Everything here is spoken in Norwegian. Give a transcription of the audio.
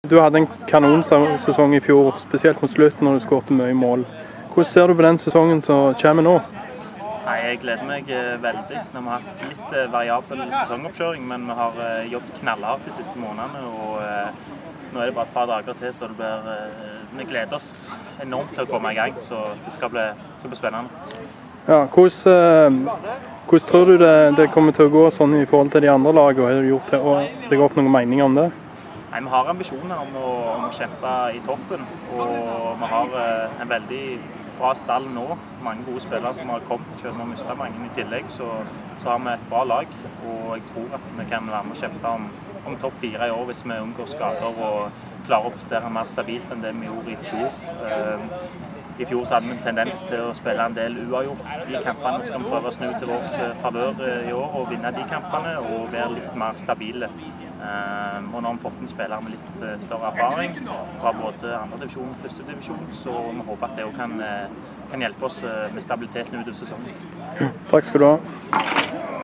Du hadde en kanonsesong i fjor, spesielt mot slutten når du skårte mye mål. Hvordan ser du på den sesongen som kommer nå? Nei, jeg gleder meg veldig. Vi har hatt litt variabel sesongoppkjøring, men vi har jobbet knallhardt de siste månedene. Og nå er det bare et par dager til, så vi gleder oss enormt til å komme i gang. Så det skal bli spennende. Ja, hvordan tror du det kommer til å gå sånn i forhold til de andre lagene? Har du gjort det, og deg opp noen meninger om det? Nei, vi har ambisjoner om å kjempe i toppen, og vi har en veldig bra stall nå. Mange gode spillere som har kommet, selv om vi har mistet mange i tillegg, så har vi et bra lag. Og jeg tror at vi kan være med å kjempe om topp 4 i år hvis vi unngår skader og klarer å prestere mer stabilt enn det vi gjorde i fjor. I fjor så hadde vi en tendens til å spille en del uavgjort. De kampene skal vi prøve å snu til vår favør i år og vinne de kampene og være litt mer stabile. Og nå har vi fått en spiller med litt større erfaring fra både andre divisjon og første divisjon, så vi håper at det også kan hjelpe oss med stabiliteten utover sesongen. Takk skal du ha.